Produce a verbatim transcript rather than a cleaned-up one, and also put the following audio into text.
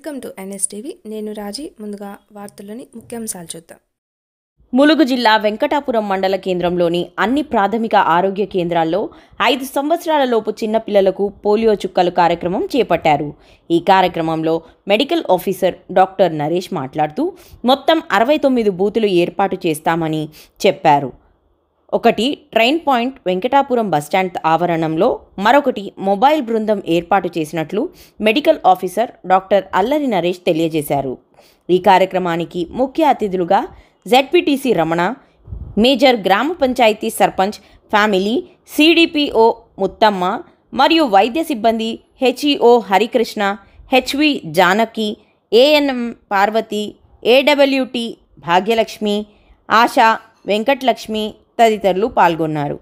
Welcome to NSTV. నేను రాజీ. ముందుగా వార్తల్లోని ముఖ్యాంశాలు చూద్దాం. ములుగు జిల్లా వెంకటాపురం మండల కేంద్రంలోని అన్ని ప్రాథమిక ఆరోగ్య కేంద్రాల్లో ఐదు సంవత్సరాల లోపు చిన్నపిల్లలకు పోలియో చుక్కలు కార్యక్రమం చేపట్టారు. ఈ కార్యక్రమంలో మెడికల్ ఆఫీసర్ డాక్టర్ నరేష్ మాట్లాడుతూ మొత్తం అరవై తొమ్మిది బూతులు ఏర్పాటు చేస్తామని చెప్పారు. ఒకటి ట్రైన్ పాయింట్ వెంకటాపురం బస్టాండ్ ఆవరణంలో, మరొకటి మొబైల్ బృందం ఏర్పాటు చేసినట్లు medical officer doctor Allari Naresh తెలియజేశారు. ఈ కార్యక్రమానికి ముఖ్య అతిథులుగా జెడ్పీటీసీ రమణ, మేజర్ గ్రామ పంచాయతీ సర్పంచ్ ఫ్యామిలీ, సిడిపిఓ ముత్తమ్మ మరియు వైద్య సిబ్బంది HEO Harikrishna, HV Janaki, ANM Parvathi, AWT Bhagyalakshmi, ASHA, Venkatalakshmi తదితరులు పాల్గొన్నారు.